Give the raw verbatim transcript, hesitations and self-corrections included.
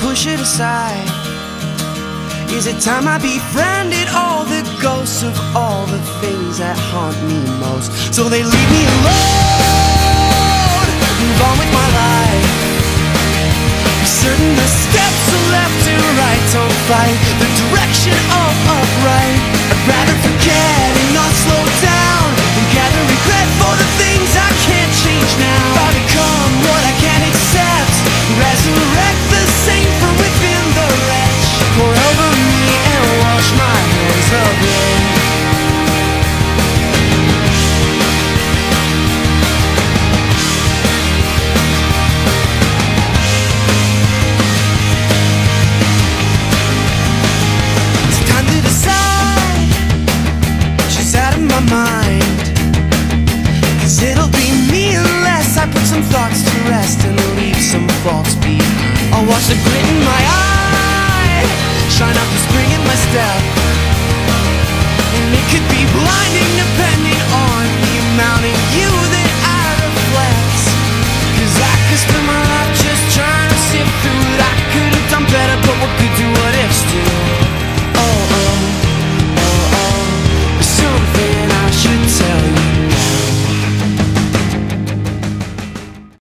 push it aside? Is it time I befriended all the ghosts of all the things that haunt me most, so they leave me alone, move on with my life? Be certain the steps are left to right, don't fight the direction of upright. I'd rather forget